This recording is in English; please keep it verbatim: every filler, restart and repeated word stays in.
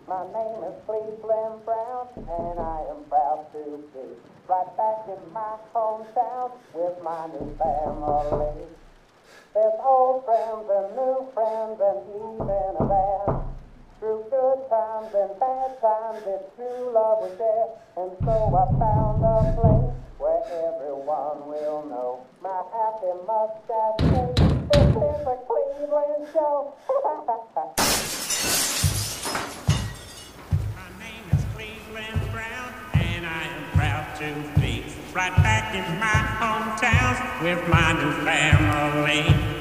My name is Cleveland Brown, and I am proud to be right back in my hometown with my new family. There's old friends and new friends and even a band. Through good times and bad times, it's true love we share. And so I found a place where everyone will know my happy mustache face. This is a Cleveland show. My name is Cleveland Brown, and I am proud to be right back in my hometown with my new family.